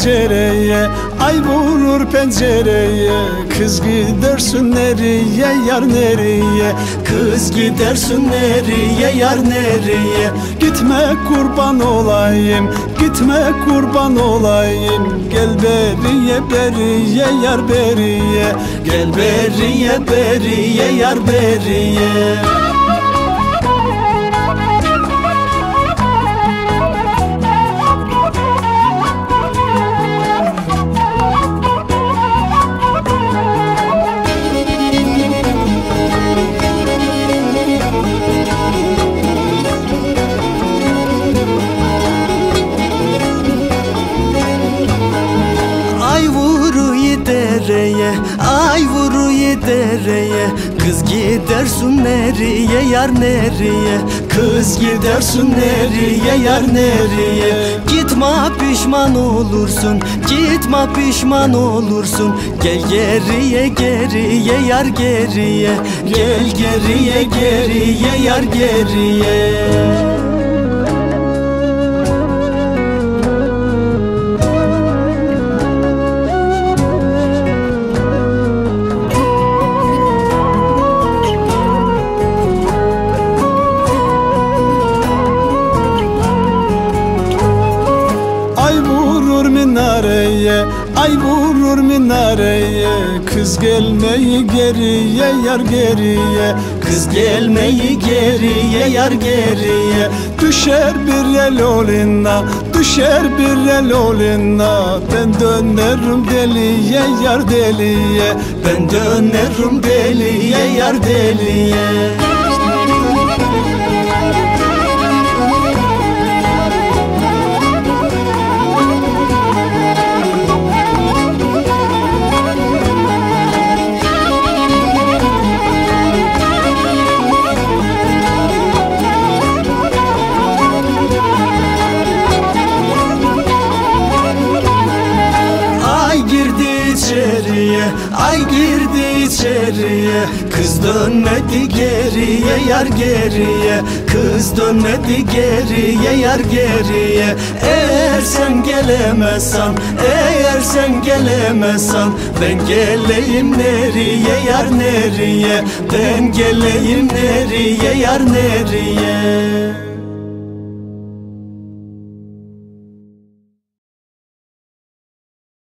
pencereye, ay vurur pencereye. Kız gidersin nereye, yar nereye? Kız gidersin nereye, yar nereye? Gitme kurban olayım, gitme kurban olayım. Gel beriye beriye, yar beriye. Gel beriye beriye, yar beriye. Dereye, ay vuruyor dereye. Kız gidersin nereye, yar nereye? Kız gidersin nereye, yar nereye? Gitme pişman olursun, gitme pişman olursun. Gel geriye geriye, yar geriye. Gel geriye geriye, yar geriye. Minareye, ay vurur minareye. Kız gelmeyi geriye, yar geriye. Kız gelmeyi geriye, yar geriye. Düşer bir el olinna, düşer bir el olinna. Ben dönerim deliye, yar deliye. Ben dönerim deliye, yar deliye. Ay girdi içeriye. Kız dönmedi geriye, yar geriye. Kız dönmedi geriye, yar geriye. Eğer sen gelemezsen, eğer sen gelemezsen, ben geleyim nereye, yar nereye? Ben geleyim nereye, yar nereye?